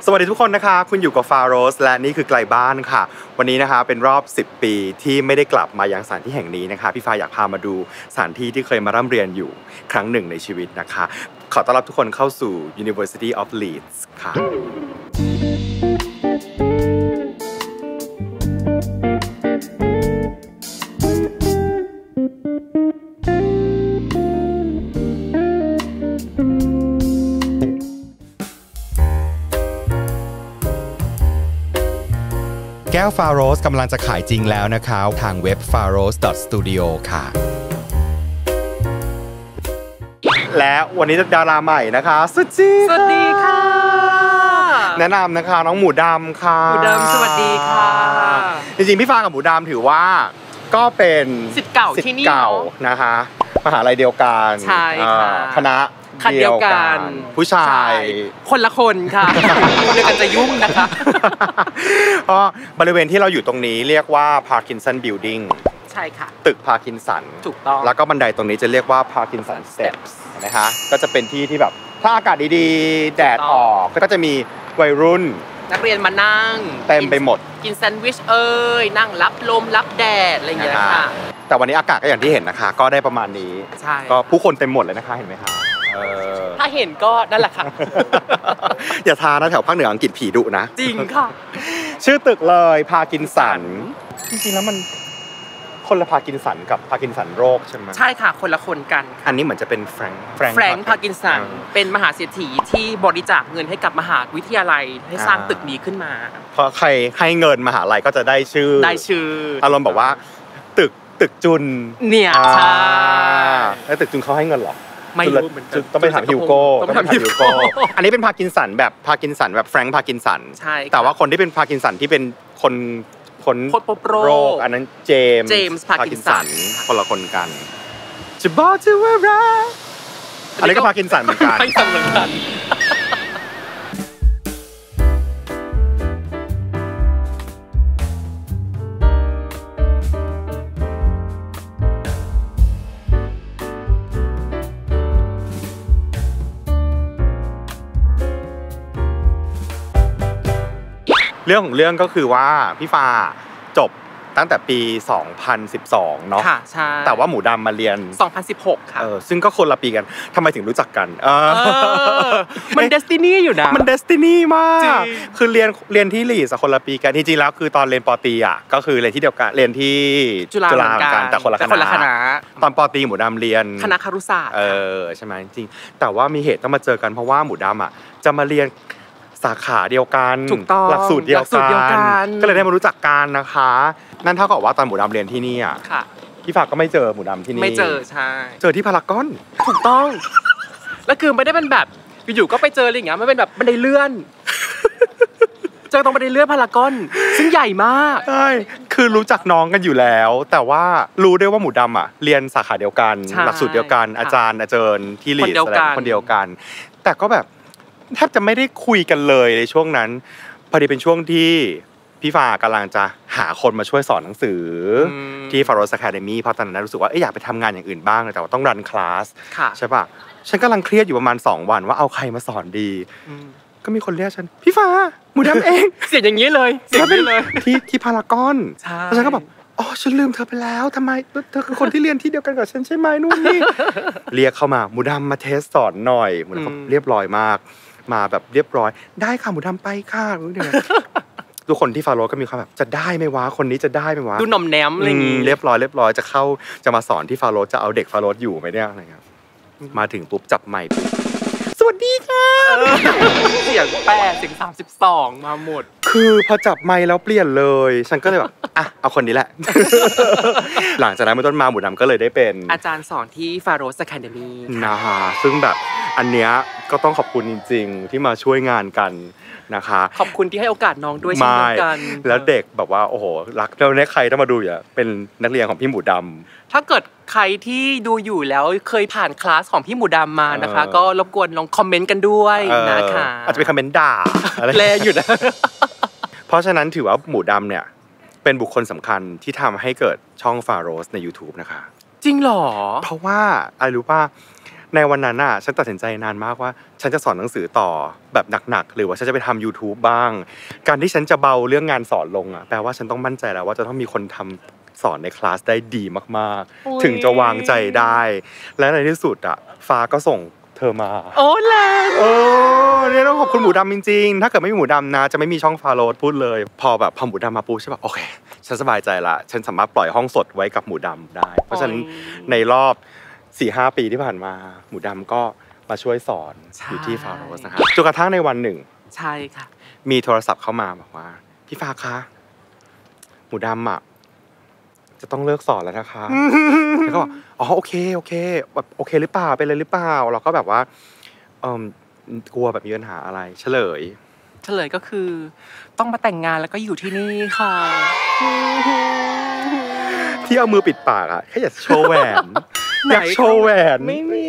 สวัสดีทุกคนนะคะคุณอยู่กับฟาโรสและนี่คือไกลบ้านค่ะวันนี้นะคะเป็นรอบ10ปีที่ไม่ได้กลับมายังสถานที่แห่งนี้นะคะพี่ฟ้าอยากพามาดูสถานที่ที่เคยมาร่ำเรียนอยู่ครั้งหนึ่งในชีวิตนะคะขอต้อนรับทุกคนเข้าสู่ University of Leeds ค่ะแก้วฟาโรสกำลังจะขายจริงแล้วนะคะทางเว็บ faros.studio ค่ะและวันนี้ดาราใหม่นะคะสุจีสวัสดีค่ะแนะนำนะคะน้องหมูดำค่ะหมูดำสวัสดีค่ะจริงๆพี่ฟ้ากับหมูดำถือว่าก็เป็นศิษย์เก่าที่นี่นะคะมหาลัยเดียวกันใช่ค่ะคณะเดียวกันผู้ชายคนละคนค่ะคนเดียวกันจะยุ่งนะคะเพราะบริเวณที่เราอยู่ตรงนี้เรียกว่า Parkinson Building ใช่ค่ะตึก Parkinson ถูกต้องแล้วก็บันไดตรงนี้จะเรียกว่า Parkinson Steps นะคะก็จะเป็นที่ที่แบบถ้าอากาศดีๆแดดออกก็จะมีวัยรุ่นนักเรียนมานั่งเต็มไปหมดกินแซนด์วิชนั่งรับลมรับแดดอะไรอย่างเงี้ยค่ะแต่วันนี้อากาศก็อย่างที่เห็นนะคะก็ได้ประมาณนี้ก็ผู้คนเต็มหมดเลยนะคะเห็นไหมคะถ้าเห็นก็นั่นแหละค่ะอย่าทานะแถวภาคเหนืออังกฤษผีดุนะจริงค่ะชื่อตึกเลยพาร์กินสันจริงๆแล้วมันคนละพาร์กินสันกับพาร์กินสันโรคใช่ไหมใช่ค่ะคนละคนกันอันนี้เหมือนจะเป็นแฟรงค์พาร์กินสันเป็นมหาเศรษฐีที่บริจาคเงินให้กับมหาวิทยาลัยให้สร้างตึกนี้ขึ้นมาเพราะใครให้เงินมหาลัยก็จะได้ชื่ออารมณ์บอกว่าตึกจุนเนี่ยใช่แล้วตึกจุนเขาให้เงินหรอไม่รู้เหมือนกันต้องไปถามฮิวโก้อันนี้เป็นพาร์กินสันแบบแฟรงค์พาร์กินสันใช่แต่ว่าคนที่เป็นพาร์กินสันที่เป็นคนโรคอันนั้นเจมส์พาร์กินสันคนละคนกันจะบอกจะว่ารักอันนี้ก็พาร์กินสันเหมือนกันเรื่องของเรื่องก็คือว่าพี่ฟ้าจบตั้งแต่ปี2012เนาะค่ะใช่แต่ว่าหมูดำมาเรียน 2016ค่ะซึ่งก็คนละปีกันทำไมถึงรู้จักกันมันเดสตินีอยู่นะมันเดสตินีมากคือเรียนที่ลีดส์คนละปีกันจริงๆแล้วคือตอนเรียนป.ตรีอ่ะก็คือเรียนที่เดียวกันเรียนที่จุฬาเหมือนกันแต่คนละคณะตอนป.ตรีหมูดำเรียนคณะครุศาสตร์ใช่ไหมจริงแต่ว่ามีเหตุต้องมาเจอกันเพราะว่าหมูดำอ่ะจะมาเรียนสาขาเดียวกันหลักสูตรเดียวกันก็เลยได้มารู้จักกันนะคะนั่นเท่ากับว่าตอนหมูดำเรียนที่นี่อ่ะพี่ฝากก็ไม่เจอหมูดำที่นี่ไม่เจอใช่เจอที่พารากอนถูกต้องแล้วคือไม่ได้เป็นแบบอยู่ๆก็ไปเจออะไรอย่างเงี้ยไม่เป็นแบบบันไดเลื่อนเจอตรงบันไดเลื่อนพารากอนซึ่งใหญ่มากใช่คือรู้จักน้องกันอยู่แล้วแต่ว่ารู้ด้วยว่าหมูดำอ่ะเรียนสาขาเดียวกันหลักสูตรเดียวกันอาจารย์ที่ลีดคนเดียวกันแต่ก็แบบแทบจะไม่ได้คุยกันเลยในช่วงนั้นพอดีเป็นช่วงที่พี่ฟ้ากำลังจะหาคนมาช่วยสอนหนังสือที่ Faros Academy เพราะตอนนั้นรู้สึกว่าอยากไปทำงานอย่างอื่นบ้างแต่ว่าต้องรันคลาสใช่ป่ะฉันกำลังเครียดอยู่ประมาณ2วันว่าเอาใครมาสอนดีก็มีคนเรียกฉันพี่ฟ้าหมูดำเองเสียงอย่างนี้เลยเสียงนี้เลยที่พารากอนแล้วฉันก็แบบอ๋อฉันลืมเธอไปแล้วทำไมเธอคือคนที่เรียนที่เดียวกันกับฉันใช่ไหมนู่นนี่เรียกเข้ามาหมูดำมาเทสสอนหน่อยหมูดำเรียบร้อยมากมาแบบเรียบร้อยได้ค่ะหมูดำไปค่ะทุกคนที่ฟาโรสก็มีความแบบจะได้ไหมวะคนนี้จะได้ไหมวะดูหน่อมแนมอะไรอย่างงี้เรียบร้อยจะมาสอนที่ฟาโรสจะเอาเด็กฟาโรสอยู่ไหมเนี่ยอะไรเงี้ยมาถึงปุ๊บจับไมค์ปุ๊บสวัสดีค่ะเสียง8เสียง32มาหมดคือพอจับไมค์แล้วเปลี่ยนเลยฉันก็เลยแบบอ่ะเอาคนนี้แหละหลังจากนั้นเป็นต้นมาหมูดำก็เลยได้เป็นอาจารย์สอนที่ Faros Academy นะฮะซึ่งแบบอันเนี้ยก็ต้องขอบคุณจริงๆที่มาช่วยงานกันนะคะขอบคุณที่ให้โอกาสน้องด้วยเช่นเดียวกันแล้วเด็กแบบว่าโอ้โหรักแล้วเนี่ยใครต้องมาดูอ่ะเป็นนักเรียนของพี่หมูดำถ้าเกิดใครที่ดูอยู่แล้วเคยผ่านคลาสของพี่หมูดำมานะคะก็รบกวนลองคอมเมนต์กันด้วยนะคะอาจจะเป็นคอมเมนต์ด่าแรงอยู่นะเพราะฉะนั้นถือว่าหมูดำเนี่ยเป็นบุคคลสำคัญที่ทำให้เกิดช่อง Faros ใน YouTube นะคะจริงหรอเพราะว่าอะไรรู้ป่ะในวันนั้นอ่ะฉันตัดสินใจนานมากว่าฉันจะสอนหนังสือต่อแบบหนักๆหรือว่าฉันจะไปทำ YouTube บ้างการที่ฉันจะเบาเรื่องงานสอนลงอ่ะแปลว่าฉันต้องมั่นใจแล้วว่าจะต้องมีคนทำสอนในคลาสได้ดีมากๆถึงจะวางใจได้และในที่สุดอ่ะฟ้าก็ส่งเธอมาโอ้แรงเนี่ยต้องขอบคุณหมูดำจริงๆถ้าเกิดไม่มีหมูดำนะจะไม่มีช่องฟาโรสพูดเลยพอหมูดำมาปุ๊บใช่ป่ะโอเคฉันสบายใจละฉันสามารถปล่อยห้องสดไว้กับหมูดำได้เพราะฉะนั้นในรอบ 4-5 ปีที่ผ่านมาหมูดำก็มาช่วยสอนอยู่ที่ฟาโรสนะครับจนกระทั่งในวันหนึ่งใช่ค่ะมีโทรศัพท์เข้ามาบอกว่าพี่ฟ้าคะหมูดำอ่ะจะต้องเลิกสอนแล้วนะคะแล้วก็บอกอ๋อโอเคแบบโอเคหรือเปล่าเป็นอะไรหรือเปล่าเราก็แบบว่ากลัวแบบมีปัญหาอะไรเฉลยก็คือต้องมาแต่งงานแล้วก็อยู่ที่นี่ค่ะที่เอามือปิดปากอ่ะแค่อยากโชว์แหวนอยากโชว์แหวนไม่มี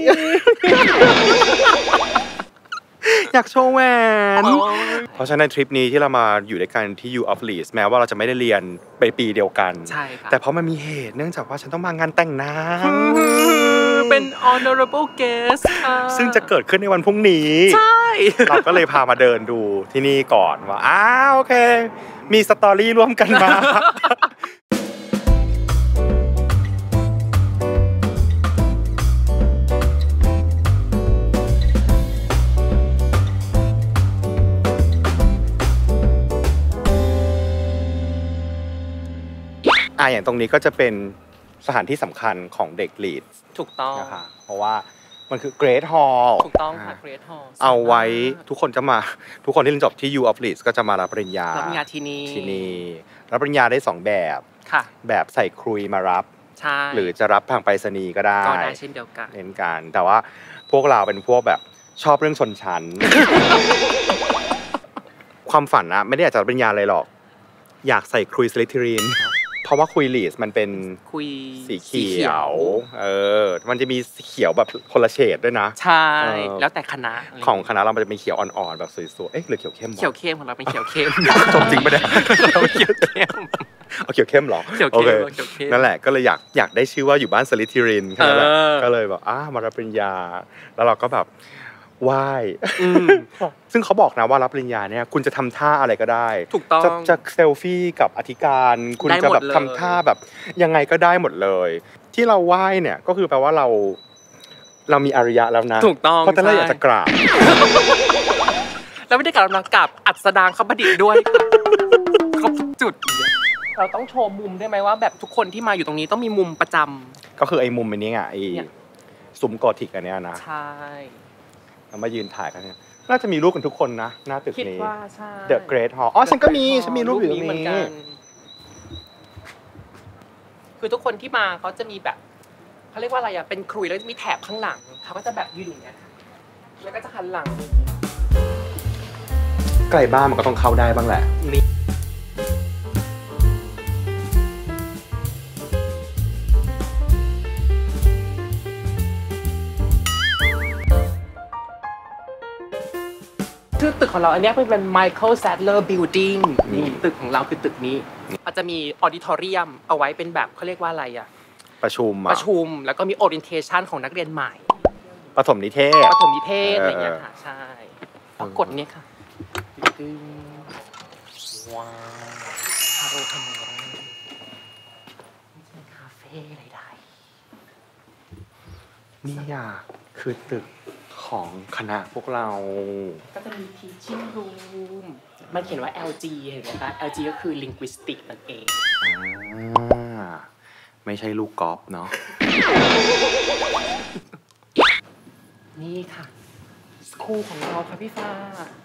อยากโชว์แหวนเพราะฉะนั้นทริปนี้ที่เรามาอยู่ด้วยกันที่ U of Leeds แม้ว่าเราจะไม่ได้เรียนไปปีเดียวกันใช่ค่ะแต่เพราะมันมีเหตุเนื่องจากว่าฉันต้องมางานแต่งงานเป็น honorable guest ค่ะซึ่งจะเกิดขึ้นในวันพรุ่งนี้ใช่เราก็เลยพามาเดินดูที่นี่ก่อนว่าโอเคมีสตอรี่ร่วมกันมาอย่างตรงนี้ก็จะเป็นสถานที่สำคัญของเด็กลีดส์ถูกต้องนะคะเพราะว่ามันคือ Great Hall ถูกต้องค่ะ Great Hall เอาไว้ทุกคนที่เรียนจบที่ U of Leeds ก็จะมารับปริญญาที่นี่รับปริญญาได้2แบบแบบใส่ครุยมารับหรือจะรับทางไปรษณีย์ก็ได้เช่นเดียวกันเน้นกันแต่ว่าพวกเราเป็นพวกแบบชอบเรื่องชนชั้น ความฝันนะไม่ได้อยากจะรับปริญญาเลยหรอกอยากใส่ครุยสลิธีรินเพราะว่าคุยลีสมันเป็นคุยสีเขียวมันจะมีเขียวแบบคนละเฉดด้วยนะใช่แล้วแต่คณะของคณะเรามันจะมีเขียวอ่อนๆแบบสวยๆหรือเขียวเข้มเขียวเข้มของเราเป็นเขียวเข้มจบจริงปะเนี่ยเราเขียวเข้มเขียวเข้มหรอโอเคนั่นแหละก็เลยอยากได้ชื่อว่าอยู่บ้านสลิธีรินก็เลยแบบมารับปริญญาแล้วเราก็แบบไหว้ซึ่งเขาบอกนะว่ารับปริญญาเนี่ยคุณจะทำท่าอะไรก็ได้ถูกต้องจะเซลฟี่กับอธิการคุณจะแบบทำท่าแบบยังไงก็ได้หมดเลยที่เราไหว้เนี่ยก็คือแปลว่าเรามีอริยะแล้วนะถูกต้องเพราะแต่เราอยากจะกราบแล้วไม่ได้กราบเรากราบอัสดางเขาประดิษฐ์ด้วยครบทุกจุดเราต้องโชว์มุมได้ไหมว่าแบบทุกคนที่มาอยู่ตรงนี้ต้องมีมุมประจำก็คือไอ้มุมอันนี้ไงไอ้ซุ้มกอธิกอันนี้นะใช่มายืนถ่ายกันเนี่ยน่าจะมีรูปกันทุกคนนะหน้าตึกนี้คิดว่าใช่ The Great Hall ฉันมีรูปอยู่ตรงนี้คือทุกคนที่มาเขาจะมีแบบเขาเรียกว่าอะไรเป็นครุยแล้วจะมีแถบข้างหลังเขาก็จะแบบยืนอย่างเงี้ยแล้วก็จะหันหลังไกลบ้านมันก็ต้องเข้าได้บ้างแหละชื่อตึกของเราอันนี้เป็น Michael Sadler Building นี่ตึกของเราคือตึกนี้อาจจะมีออดิทอเรียมเอาไว้เป็นแบบเขาเรียกว่าอะไรประชุมแล้วก็มี orientation ของนักเรียนใหม่ประถมนิเทศอะไรอย่างเงี้ยค่ะใช่กดนี้ค่ะว้าวคาโรคาโมราคาเฟ่อะไรได้นี่คือตึกของคณะพวกเราก็จะมี teaching room มันเขียนว่า LG เห็นไหมคะ LG ก็คือ linguistic นั่นเองไม่ใช่ลูกกอล์ฟเนาะนี่ค่ะสคูลของเราค่ะพี่ฟ้า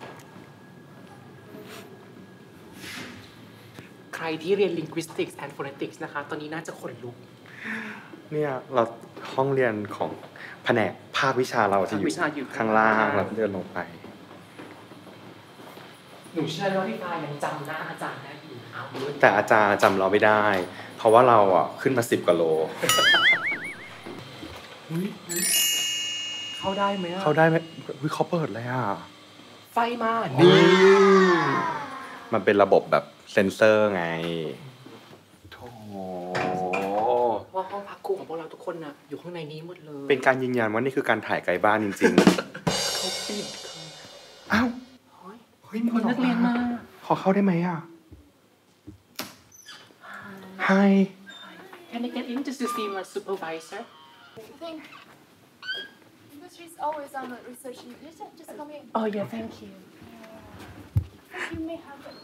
ใครที่เรียน linguistics and phonetics นะคะตอนนี้น่าจะขนลุกเนี่ยเราห้องเรียนของแผนกภาควิชาเราจะอยู่ข้างล่างเราเดินลงไปหนูเชื่อว่าพี่ฟ้ายังจำหน้าอาจารย์ได้อยู่แต่อาจารย์จำเราไม่ได้เพราะว่าเราขึ้นมา10 กว่าโลเข้าได้ไหมเขาได้ไหมเขาเปิดเลยไฟมานี่มันเป็นระบบแบบเซ็นเซอร์ไงว่าห้องพักครูของพวกเราทุกคนนะอยู่ข้างในนี้หมดเลยเป็นการยืนยันว่านี่คือการถ่ายไกลบ้านจริงๆเขาปิดอ้าวเฮ้ยมีคนนักเรียนมาขอเข้าได้ไหมอ่ะ Hi Can I get in just to see my supervisor I think because she's always on the research just come in Oh yeah thank you You may have a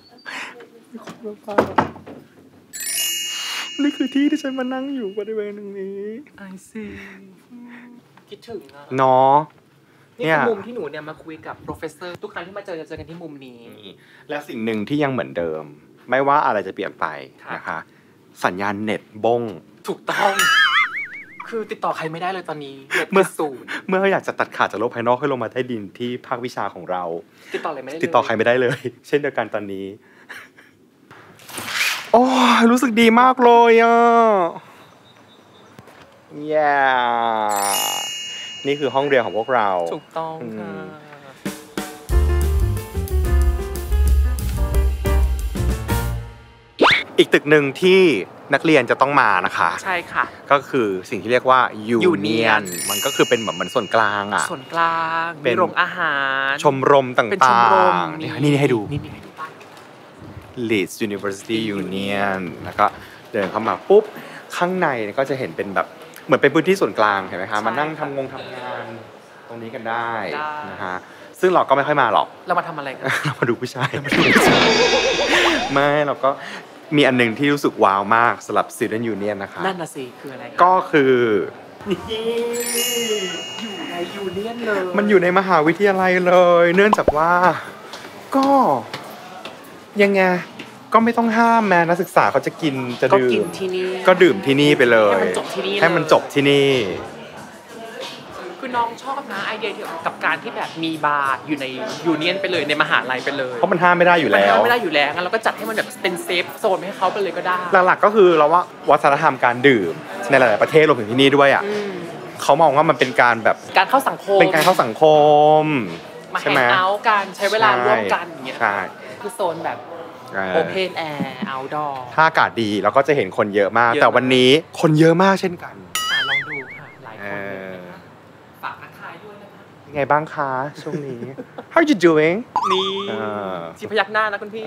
นี่คือที่ที่ฉันมานั่งอยู่บริเวณตรงนี้ I see คิดถึงอ่ะเนาะนี่คือมุมที่หนูเนี่ยมาคุยกับ professor ทุกครั้งที่มาเจอจะเจอกันที่มุมนี้และสิ่งหนึ่งที่ยังเหมือนเดิมไม่ว่าอะไรจะเปลี่ยนไปนะคะสัญญาณเน็ตบงถูกต้องคือติดต่อใครไม่ได้เลยตอนนี้เน็ตศูนย์เมื่ออยากจะตัดขาดจากโลกภายนอกให้ลงมาใต้ดินที่ภาควิชาของเราติดต่ออะไรไม่ได้ติดต่อใครไม่ได้เลยเช่นเดียวกันตอนนี้โอ้รู้สึกดีมากเลยอ่ะนี่คือห้องเรียนของพวกเราถูกต้องค่ะอีกตึกหนึ่งที่นักเรียนจะต้องมานะคะใช่ค่ะก็คือสิ่งที่เรียกว่ายูเนียนมันก็คือเป็นแบบเหมือนส่วนกลางอ่ะส่วนกลางมีโรงอาหารชมรมต่างๆนี่ให้ดูLeeds University Union แล้วก็เดินเข้ามาปุ๊บข้างในก็จะเห็นเป็นแบบเหมือนเป็นพื้นที่ส่วนกลางเห็นไหมคะมานั่งทำงานตรงนี้กันได้นะฮะซึ่งเราก็ไม่ค่อยมาหรอกเรามาทำอะไรกันเรามาดูผู้ชายไม่เราก็มีอันหนึ่งที่รู้สึกว้าวมากสำหรับ Student Union นะคะนั่นน่ะสิคืออะไรก็คืออยู่ในยูเนียนเลยมันอยู่ในมหาวิทยาลัยเลยเนื่องจากว่าก็ยังไงก็ไม่ต้องห้ามแม้นักศึกษาเขาจะกินจะดื่มก็ดื่มที่นี่ไปเลยให้มันจบที่นี่คือน้องชอบนะไอเดียเกี่ยวกับการที่แบบมีบาร์อยู่ในยูเนียนไปเลยในมหาลัยไปเลยเพราะมันห้ามไม่ได้อยู่แล้วไม่ได้อยู่แล้วงั้นเราก็จัดให้มันแบบเป็นเซฟโซนให้เขาไปเลยก็ได้หลักๆก็คือเราว่าวัฒนธรรมการดื่มในหลายๆประเทศรวมถึงที่นี่ด้วยอ่ะเขามองว่ามันเป็นการแบบการเข้าสังคมเป็นการเข้าสังคมมาแฮงเอาท์กันใช้เวลาร่วมกันอย่างเงี้ยคือโซนแบบOpen Air Outdoor ถ้าอากาศดีเราก็จะเห็นคนเยอะมากแต่วันนี้คนเยอะมากเช่นกันลองดูค่ะหลายคนฝากทักทายด้วยนะคะไงบ้างคะช่วงนี้ How you doing นี่ชี้พยักหน้านะคุณพี่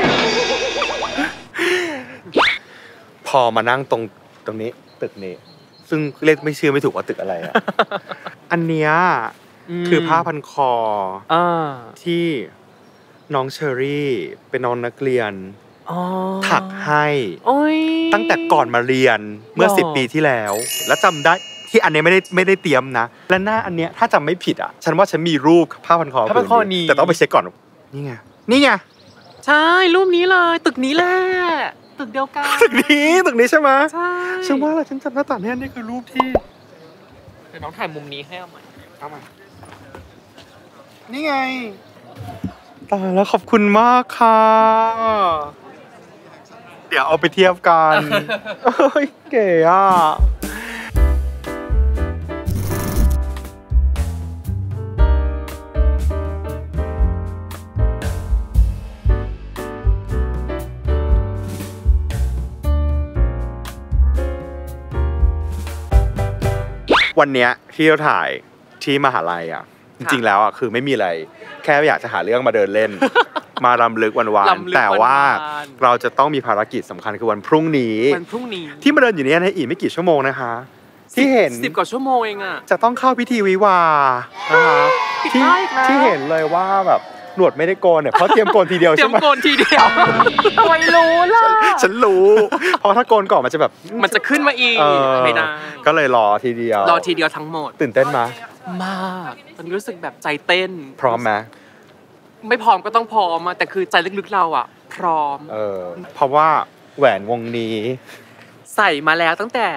พอมานั่งตรงนี้ตึกนี้ซึ่งเรียกไม่เชื่อไม่ถูกว่าตึกอะไรอ่ะอันเนี้ยคือผ้าพันคอที่น้องเชอรี่เป็นน้องนักเรียนถักให้ตั้งแต่ก่อนมาเรียนเมื่อ10 ปีที่แล้วแล้วจำได้ที่อันนี้ไม่ได้เตรียมนะและหน้าอันเนี้ยถ้าจำไม่ผิดอ่ะฉันว่าฉันมีรูปผ้าพันคอนี้แต่ต้องไปเช็คก่อนนี่ไงใช่รูปนี้เลยตึกนี้แหละตึกเดียวกันตึกนี้ใช่ไหมใช่ฉันว่าฉันจำหน้าตาเนี่ยนี่คือรูปที่เดี๋ยวน้องถ่ายมุมนี้ให้เอาใหม่นี่ไงตายแล้วขอบคุณมากค่ะเดี๋ยวเอาไปเทียบกันเก๋อ่ะวันเนี้ยที่เราถ่ายที่มหาลัยอ่ะจริงๆแล้วอ่ะคือไม่มีอะไรแค่อยากจะหาเรื่องมาเดินเล่นมารำลึกวันๆแต่ว่าเราจะต้องมีภารกิจสำคัญคือวันพรุ่งนี้ที่มาเดินอยู่เนี่ยในอีกไม่กี่ชั่วโมงนะคะที่เห็น 10 กว่าชั่วโมงเองอ่ะจะต้องเข้าพิธีวิวานะคะที่เห็นเลยว่าแบบหนวดไม่ได้โกนเนี่ยเพราะเตรียมโกนทีเดียวใช่ไหมเตรียมโกนทีเดียวไม่รู้ล่ะฉันรู้เพราะถ้าโกนก่อนมันจะแบบมันจะขึ้นมาอีกไม่ได้ก็เลยรอทีเดียวทั้งหมดตื่นเต้นไหมมากตอนนี้รู้สึกแบบใจเต้นพร้อมไหมไม่พร้อมก็ต้องพร้อมแต่คือใจลึกๆเราอ่ะพร้อมเพราะว่าแหวนวงนี้ใส่มาแล้วตั้งแต่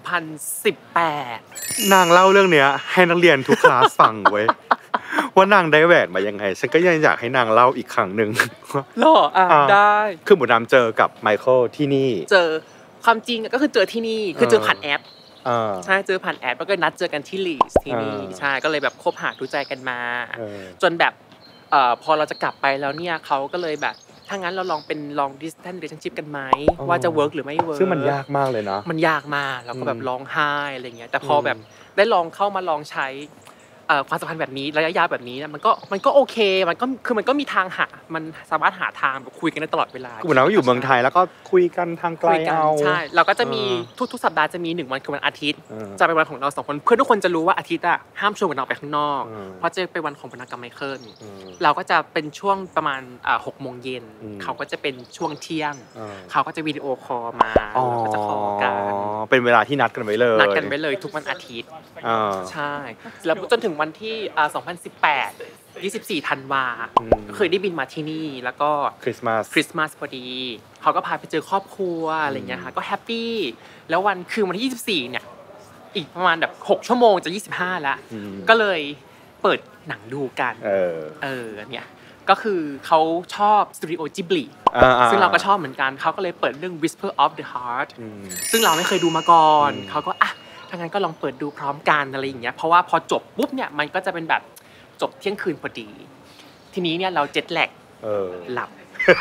2018 นางเล่าเรื่องเนี้ยให้นักเรียนทุกคลาสฟังไว้ว่านางได้แหวนมายังไงฉันก็ยังอยากให้นางเล่าอีกครั้งหนึ่งหรอได้คือหมูดำเจอกับไมเคิลที่นี่เจอความจริงก็คือเจอที่นี่คือเจอผ่านแอปใช่เจอผ่านแอปแล้วก็นัดเจอกันที่ลีสที่นี่ใช่ก็เลยแบบคบหาดูใจกันมาจนแบบพอเราจะกลับไปแล้วเนี่ยเขาก็เลยแบบถ้างั้นเราลองเป็น long distance relationship กันไหมว่าจะ work หรือไม่ work ซึ่งมันยากมากเลยนะมันยากมากเราก็แบบร้องไห้อะไรเงี้ยแต่พอแบบได้ลองเข้ามาลองใช้ความสัมพันธ์แบบนี้ระยะยาวแบบนี้นะมันก็โอเคมันก็มีทางหามันสามารถหาทางแบบคุยกันได้ตลอดเวลาคือเราอยู่เมืองไทยแล้วก็คุยกันทางไกลเอาใช่เราก็จะมีทุกสัปดาห์จะมี1วันคือวันอาทิตย์จะเป็นวันของเรา2คนเพื่อนทุกคนจะรู้ว่าอาทิตย์อ่ะห้ามชวนกันออกไปข้างนอกเพราะจะเป็นวันของพนักงานไมเคิลเราก็จะเป็นช่วงประมาณ6 โมงเย็นเขาก็จะเป็นช่วงเที่ยงเขาก็จะวิดีโอคอลมาเราก็จะคอลกันเป็นเวลาที่นัดกันไว้เลยทุกวันอาทิตย์ใช่แล้วจนถึงวันที่2018 24 ธันวาเคยได้บินมาที่นี่แล้วก็คริสต์มาสพอดีเขาก็พาไปเจอครอบครัวอะไรเงี้ยค่ะก็แฮปปี้แล้ววันที่24เนี่ยอีกประมาณแบบ6 ชั่วโมงจะ25แล้วก็เลยเปิดหนังดูกันเนี่ยก็คือเขาชอบสตูดิโอจิบลิซึ่งเราก็ชอบเหมือนกันเขาก็เลยเปิดเรื่อง Whisper of the Heart ซึ่งเราไม่เคยดูมาก่อนเขาก็ถ้างั้นก็ลองเปิดดูพร้อมกันอะไรอย่างเงี้ยเพราะว่าพอจบปุ๊บเนี่ยมันก็จะเป็นแบบจบเที่ยงคืนพอดีทีนี้เนี่ยเราเจ็ตแลกหลับ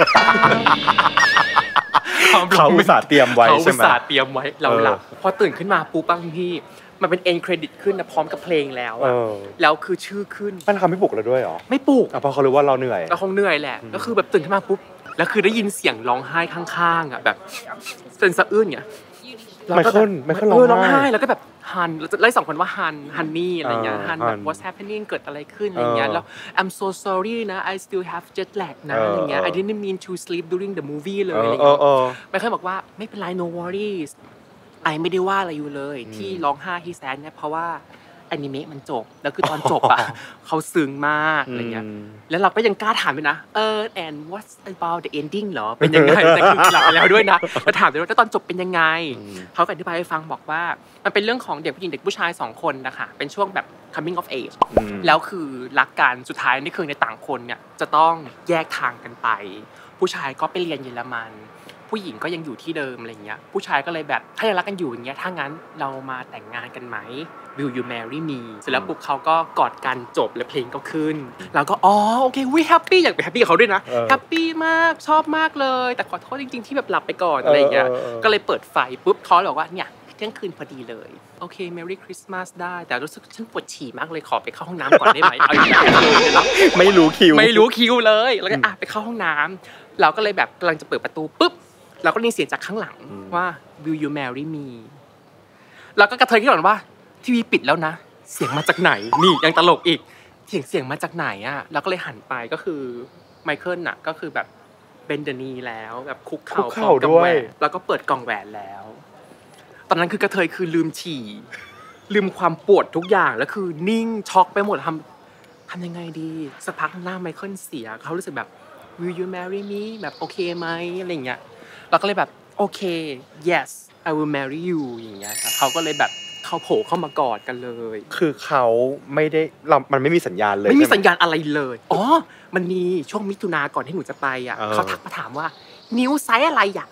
เขาอุตส่าห์เตรียมไว้ใช่ไหมเขาอุตส่าห์เตรียมไว้เราหลับพอตื่นขึ้นมาปุ๊บบ้างพี่มันเป็น end credit ขึ้นนะพร้อมกับเพลงแล้วแล้วคือชื่อขึ้นมันเขาไม่ปลุกเราด้วยหรอไม่ปลุกเพราะเขารู้ว่าเราเหนื่อยเราคงเหนื่อยแหละก็คือแบบตื่นขึ้นมาปุ๊บแล้วคือได้ยินเสียงร้องไห้ข้างๆแบบเป็นสะอื้นเนี่ยไม่ขึ้นร้องไห้แล้วก็แบบฮันไล่2 คนว่าฮันนี่อะไรเงี้ยฮันแบบ what's happening เกิดอะไรขึ้นอะไรเงี้ยแล้ว I'm so sorry นะ I still have jet lag นะอะไรเงี้ย I didn't mean to sleep during the movie เลยอะไรเงี้ยไม่เคยบอกว่าไม่เป็นไร no worries ไอไม่ได้ว่าอะไรอยู่เลยที่ร้องไห้ที่แซนเนี่ยเพราะว่าอนิเมะมันจบแล้วคือตอนจบอ่ะเขาซึ้งมากอะไรเงี้ยแล้วเราก็ยังกล้าถามด้วยนะand what's about the ending เหรอเป็นยังไงแต่คือหลับแล้วด้วยนะแล้วถามด้วยว่าตอนจบเป็นยังไงเขาก็อธิบายให้ฟังบอกว่ามันเป็นเรื่องของเด็กผู้หญิงเด็กผู้ชาย2 คนนะคะเป็นช่วงแบบ coming of age แล้วคือรักกันสุดท้ายนี่คือในต่างคนเนี่ยจะต้องแยกทางกันไปผู้ชายก็ไปเรียนเยอรมันผู้หญิงก็ยังอยู่ที่เดิมอะไรเงี้ยผู้ชายก็เลยแบบถ้ายังรักกันอยู่อย่างเงี้ยถ้างั้นเรามาแต่งงานกันไหม Will you marry me เสร็จแล้วปุ๊บเขาก็กอดกันจบแล้วเพลงก็ขึ้นแล้วก็โอเคแฮปปี้อยากไปแฮปปี้กับเขาด้วยนะแฮปปี้มากชอบมากเลยแต่ขอโทษจริงๆที่แบบหลับไปก่อนอะไรเงี้ยก็เลยเปิดไฟปุ๊บเขาบอกว่าเนี่ยเที่ยงคืนพอดีเลยโอเค Merry Christmas ได้แต่รู้สึกฉันปวดฉี่มากเลยขอไปเข้าห้องน้ำก่อนได้ไหมเอาอย่างนี้ไม่รู้คิวเลยแล้วก็ไปเข้าห้องน้ำเราก็เลยแบบกำลังจะเปิดประตูปุ๊บเราก็ได้ยินเสียงจากข้างหลังว่า Will you marry me เราก็กระเทยขึ้นก่อนว่าทีวีปิดแล้วนะเสียงมาจากไหนนี่ยังตลกอีกเสียงมาจากไหนอ่ะเราก็เลยหันไปก็คือไมเคิลน่ะก็คือแบบเบนเดนีแล้วแบบคุกเข่าพร้อมกับแหวนแล้วก็เปิดกล่องแหวนแล้วตอนนั้นคือกระเทยคือลืมฉี่ลืมความปวดทุกอย่างแล้วคือนิ่งช็อกไปหมดทำยังไงดีสักพักหน้าไมเคิลเสียเขารู้สึกแบบ Will you marry me แบบโอเคไหมอะไรเงี้ยเราก็เลยแบบโอเค yes I will marry you อย่างเงี้ยเขาก็เลยแบบเขาโผล่เข้ามากอดกันเลยคือเขาไม่ได้มันไม่มีสัญญาณเลยไม่มีสัญญาณอะไรเลยมันมีช่วงมิถุนาก่อนที่หนูจะไปอ่ะเขาทักมาถามว่านิ้วไซส์อะไรอ่ะ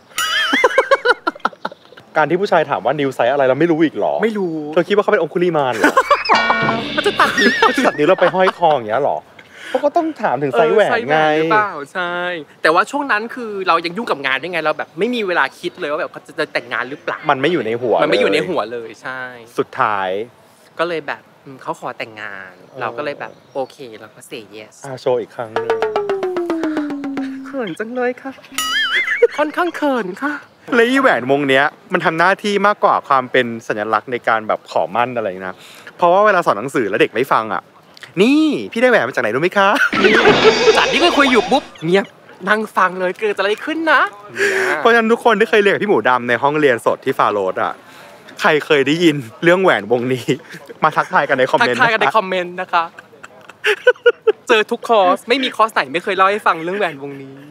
การที่ผู้ชายถามว่านิ้วไซส์อะไรเราไม่รู้อีกหรอไม่รู้เธอคิดว่าเขาเป็นองคุลิมานเหรอเขาจะตัดนิ้วเราไปห้อยคออย่างเงี้ยหรอเขาก็ต้องถามถึงไซส์แหวนไงหรือเปล่าใช่แต่ว่าช่วงนั้นคือเรายังยุ่งกับงานด้วยไงเราแบบไม่มีเวลาคิดเลยว่าแบบเขาจะแต่งงานหรือเปล่ามันไม่อยู่ในหัวเลยใช่สุดท้ายก็เลยแบบเขาขอแต่งงานเราก็เลยแบบโอเคเราก็ say yes โชว์อีกครั้งนึงเขินจังเลยค่ะค่อนข้างเขินค่ะเลยแหวนวงเนี้ยมันทำหน้าที่มากกว่าความเป็นสัญลักษณ์ในการแบบขอมั่นอะไรนะเพราะว่าเวลาสอนหนังสือแล้วเด็กไม่ฟังอ่ะนี่พี่ได้แหวนมาจากไหนรู้ไหมคะจากที่คุยอยู่ปุ๊บเงียบนั่งฟังเลยเกิดอะไรขึ้นนะเพราะฉะนั้นทุกคนที่เคยเรียนกับพี่หมูดำในห้องเรียนสดที่ฟาโรสอ่ะใครเคยได้ยินเรื่องแหวนวงนี้มาทักทายกันในคอมเมนต์นะคะเจอทุกคอร์สไม่มีคอร์สไหนไม่เคยเล่าให้ฟังเรื่องแหวนวงนี้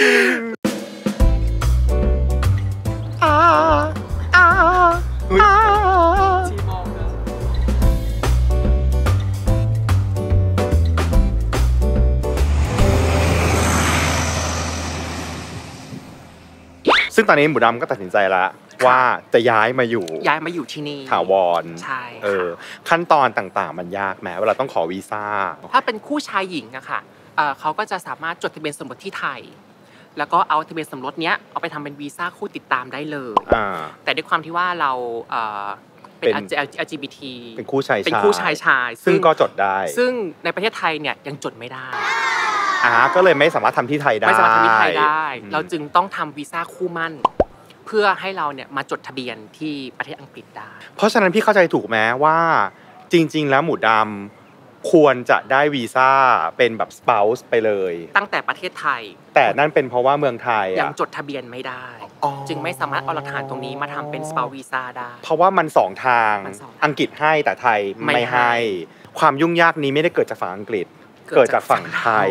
ซึ่งตอนนี้หมูดำก็ตัดสินใจแล้วว่าจะย้ายมาอยู่ที่นี่ถาวรใช่ขั้นตอนต่างๆมันยากไหมเวลาต้องขอวีซ่าถ้าเป็นคู่ชายหญิงอะค่ะเขาก็จะสามารถจดทะเบียนสมรสที่ไทยแล้วก็เอาทะเบียนสมรสเนี้ยเอาไปทำเป็นวีซ่าคู่ติดตามได้เลยแต่ด้วยความที่ว่าเราเป็น LGBT เป็นคู่ชายซึ่งก็จดได้ซึ่งในประเทศไทยเนี่ยยังจดไม่ได้ก็เลยไม่สามารถทำที่ไทยได้ไม่สามารถทำที่ไทยได้เราจึงต้องทำวีซ่าคู่มั่นเพื่อให้เราเนี่ยมาจดทะเบียนที่ประเทศอังกฤษได้เพราะฉะนั้นพี่เข้าใจถูกไหมว่าจริงๆแล้วหมูดำควรจะได้วีซ่าเป็นแบบ spouse ไปเลยตั้งแต่ประเทศไทยแต่นั่นเป็นเพราะว่าเมืองไทยยังจดทะเบียนไม่ได้จึงไม่สามารถเอาหลักฐานตรงนี้มาทำเป็น spouse visa ได้เพราะว่ามัน2ทางอังกฤษให้แต่ไทยไม่ให้ความยุ่งยากนี้ไม่ได้เกิดจากฝั่งอังกฤษเกิดจากฝั่งไทย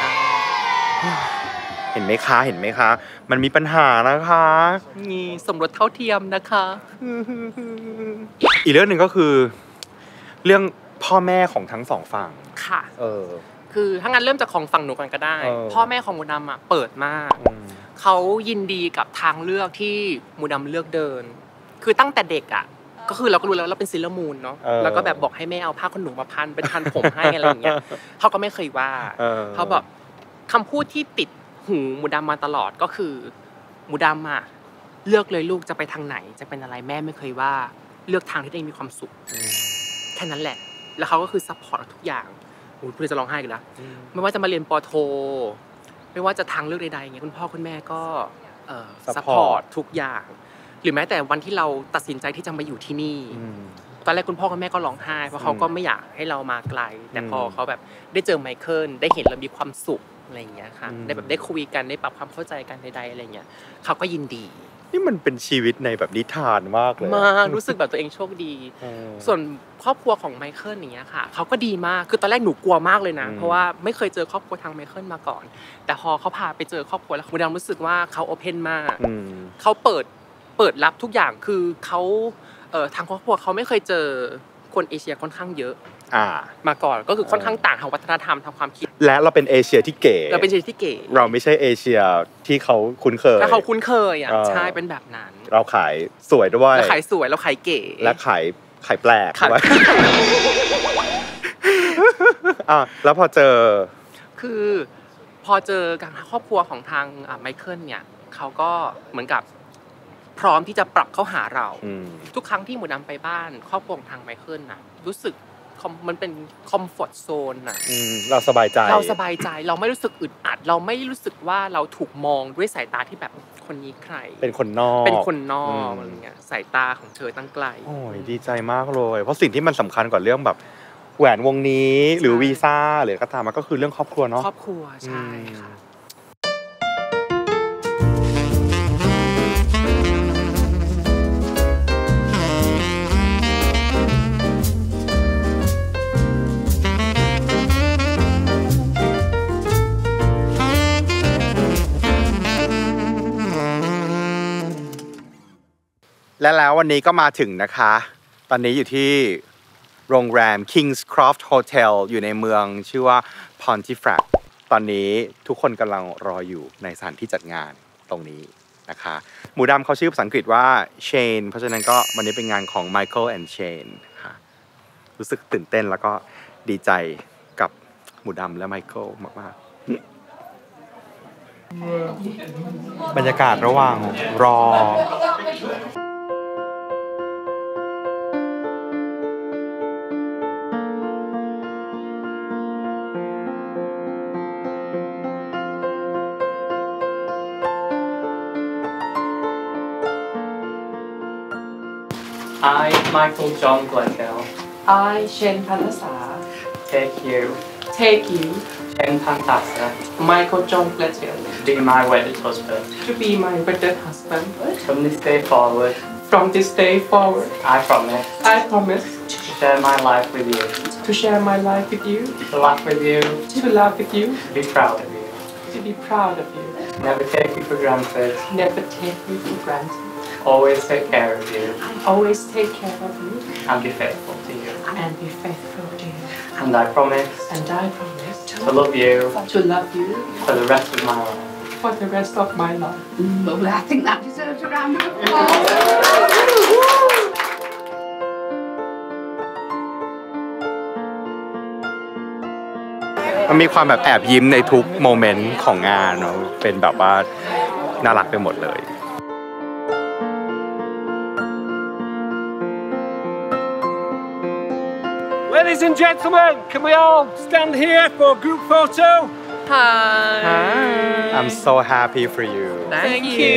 เห็นไหมคะมันมีปัญหานะคะนี่สมรสเท่าเทียมนะคะอีกเรื่องหนึ่งก็คือเรื่องพ่อแม่ของทั้งสองฝั่งค่ะคือถ้างั้นเริ่มจากของฝั่งหนูก่อนก็ได้พ่อแม่ของมูดำเปิดมากเขายินดีกับทางเลือกที่มูดำเลือกเดินคือตั้งแต่เด็กก็คือเราก็รู้แล้วเราเป็นซิลมูนเนาะแล้วก็แบบบอกให้แม่เอาผ้าขนหนูมาพันเป็นพันผมให้อะไรอย่างเงี้ยเขาก็ไม่เคยว่าเขาแบบคำพูดที่ติดหูมูดำมาตลอดก็คือมูดำเลือกเลยลูกจะไปทางไหนจะเป็นอะไรแม่ไม่เคยว่าเลือกทางที่ตัวเองมีความสุขแค่นั้นแหละแล้วเขาก็คือซัพพอร์ตทุกอย่างเพื่อจะร้องไห้กันแล้วไม่ว่าจะมาเรียนป.โทไม่ว่าจะทางเลือกใดๆอย่างเงี้ยคุณพ่อคุณแม่ก็ซัพพอร์ตทุกอย่างหรือแม้แต่วันที่เราตัดสินใจที่จะมาอยู่ที่นี่ตอนแรกคุณพ่อคุณแม่ก็ร้องไห้เพราะเขาก็ไม่อยากให้เรามาไกลแต่พอเขาแบบได้เจอไมเคิลได้เห็นเรามีความสุขอะไรอย่างเงี้ยค่ะได้แบบได้คุยกันได้ปรับความเข้าใจกันใดๆอะไรเงี้ยเขาก็ยินดีนี่มันเป็นชีวิตในแบบนิทานมากเลยมากรู้สึกแบบตัวเองโชคดีส่วนครอบครัวของไมเคิลอย่างเงี้ยค่ะเขาก็ดีมากคือตอนแรกหนูกลัวมากเลยนะเพราะว่าไม่เคยเจอครอบครัวทางไมเคิลมาก่อนแต่พอเขาพาไปเจอครอบครัวแล้วมูดำรู้สึกว่าเขาโอเพนมากเขาเปิดรับทุกอย่างคือเขาทางครอบครัวเขาไม่เคยเจอคนเอเชียค่อนข้างเยอะมาก่อนก็คือค่อนข้างต่างทางวัฒนธรรมทางความคิดและเราเป็นเอเชียที่เก๋เราไม่ใช่เอเชียที่เขาคุ้นเคยแต่เขาคุ้นเคยใช่เป็นแบบนั้นเราขายสวยด้วยเราขายสวยเราขายเก๋และขายแปลกด้วยแล้วพอเจอการครอบครัวของทางไมเคิลเนี่ยเขาก็เหมือนกับพร้อมที่จะปรับเข้าหาเราทุกครั้งที่หมูดำไปบ้านครอบครัวของทางไมเคิลรู้สึกมันเป็นคอมฟอร์ตโซนเราสบายใจเราไม่รู้สึกอึดอัดเราไม่รู้สึกว่าเราถูกมองด้วยสายตาที่แบบคนนี้ใครเป็นคนนอกอะไรเงี้ยสายตาของเธอตั้งไกลโอ้ยดีใจมากเลยเพราะสิ่งที่มันสำคัญกว่าเรื่องแบบแหวนวงนี้หรือวีซ่าหรือก็ตามมันก็คือเรื่องครอบครัวเนาะครอบครัวใช่ค่ะและแล้ววันนี้ก็มาถึงนะคะตอนนี้อยู่ที่โรงแรม King's Croft Hotel อยู่ในเมืองชื่อว่า Pontefract ตอนนี้ทุกคนกำลังรออยู่ในสถานที่จัดงานตรงนี้นะคะหมูดำเขาชื่อภาษาอังกฤษว่า Shane เพราะฉะนั้นก็วันนี้เป็นงานของ Michael and Shane ค่ะรู้สึกตื่นเต้นแล้วก็ดีใจกับหมูดำและ Michael มากๆบรรยากาศระหว่างรอ I, Michael John Gledhill. I, Shane Palasa. Take you. Shane Pantasa. Michael John Gledhill. To be my wedded husband. From this day forward. I promise. To share my life with you. To laugh with you. To be proud of you. Never take you for granted. Always take care of you. And be faithful to you. And I promise. To love you. For the rest of my life. Well, I think that deserves a round of applause. มันมีความแบบแอบยิ้มในทุกโมเมนต์ของงานเนาะเป็นแบบว่าน่ารักไปหมดเลย Ladies and gentlemen, can we all stand here for a group photo? Hi. I'm so happy for you. Thank you.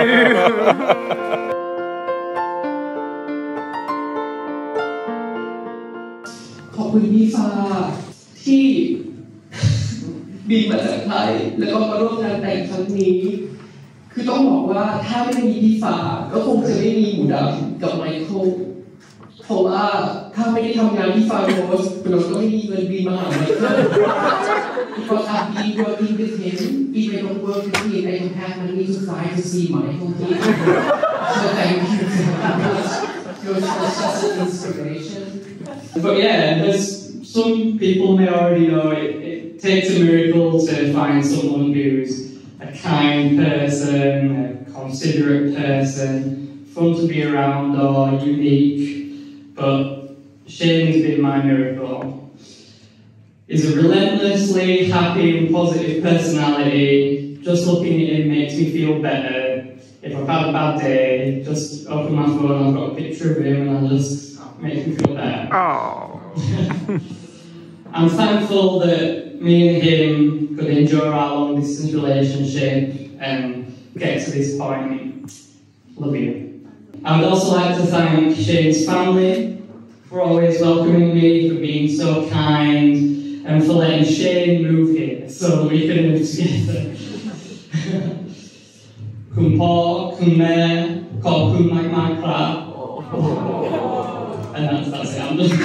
ขอบคุณพี่ฟ้าที่บินมาจากไทยแล้วก็มาร่วมงานแต่งครั้งนี้คือต้องบอกว่าถ้าไม่ได้มีพี่ฟ้าก็คงจะไม่มีหมูดำกับไมเคิลเพราะว่าถ้าไม่ได้ทำงานที่ฟ้าโรสเราก็ไม่มีเงินบินมาหาไมเคิล because I've been working with him if I don't work with him I don't have money to fly to see Michael here so thank you so much you're such an inspiration. But yeah, there's some people may already know it takes a miracle to find someone who's a kind person, a considerate person, fun to be around or unique. But Shane's been my miracle. He's a relentlessly happy and positive personality. Just looking at him makes me feel better. If I've had a bad day, just open my phone, I've got a picture of him and I'll just make me feel better. Oh. I'm thankful that me and him could enjoy our long distance relationship and get to this point. Love you. I would also like to thank Shane's family for always welcoming me, for being so kind, and for letting Shane move here so we can live together. คุณพ่อคุณแม่ขอบคุณมากๆครับ And that's it. I'm just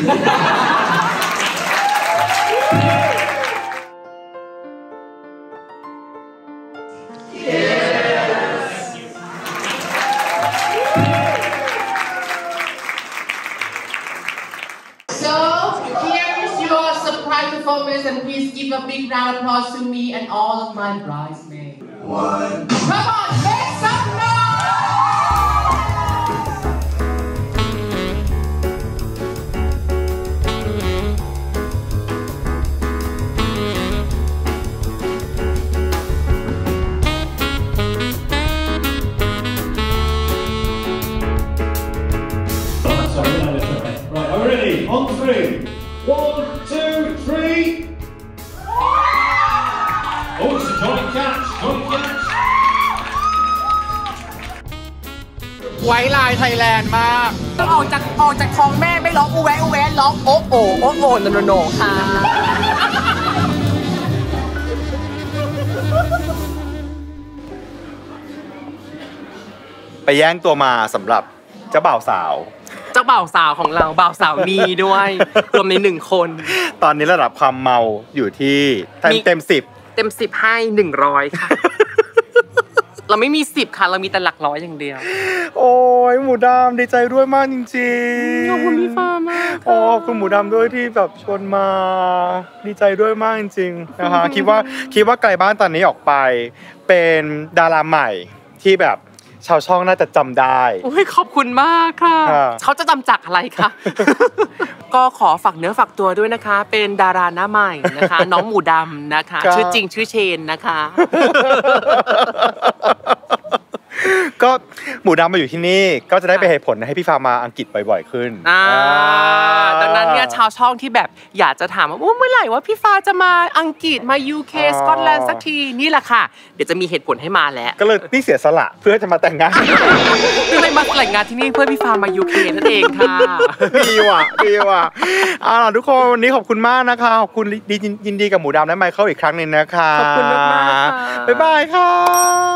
So, here is your surprise performance, and please give a big round of applause to me and all of my bridesmaids. Come on, make some noise! ไว้ลายไทยแลนด์มากออกจากท้องแม่ไม่ร้องอูแวะอูแวะร้องโอ้โอ้โอ้โอ้โนโนโนค่ะไปแย่งตัวมาสำหรับเจ้าบ่าวสาวของเราบ่าวสาวมีด้วยรวมใน1คนตอนนี้ระดับความเมาอยู่ที่เต็ม10 ให้100ค่ะเราไม่มี10ค่ะเรามีแต่หลักร้อยอย่างเดียวโอ้ยหมูดำดีใจด้วยมากจริงๆขอบคุณพี่ฟ้ามากขอบคุณหมูดำด้วยที่แบบชวนมาดีใจด้วยมากจริงๆนะคะคิดว่าไกลบ้านตอนนี้ออกไปเป็นดาราใหม่ที่แบบชาวช่องน่าจะจำได้โอ้ยขอบคุณมากค่ะเขาจะจำจากอะไรคะ ก็ขอฝากเนื้อฝากตัวด้วยนะคะเป็นดาราหน้าใหม่นะคะน้องหมูดำนะคะชื่อจริงชื่อเชนนะคะก็หมูดำมาอยู่ที่นี่ก็จะได้ไปเหตุผลให้พี่ฟ้ามาอังกฤษบ่อยๆขึ้นดังนั้นเนี่ยชาวช่องที่แบบอยากจะถามว่าเมื่อไหร่ว่าพี่ฟ้าจะมาอังกฤษมา UK สกอตแลนด์สักทีนี่แหละค่ะเดี๋ยวจะมีเหตุผลให้มาแล้วก็เลยนี่เสียสละเพื่อจะมาแต่งงานก็เลยมาแต่งงานที่นี่เพื่อพี่ฟ้ามา UK นั่นเองค่ะดีว่ะทุกคนวันนี้ขอบคุณมากนะคะขอบคุณยินดีกับหมูดำและไมเคิลอีกครั้งนึงนะคะขอบคุณมากบ๊ายบายค่ะ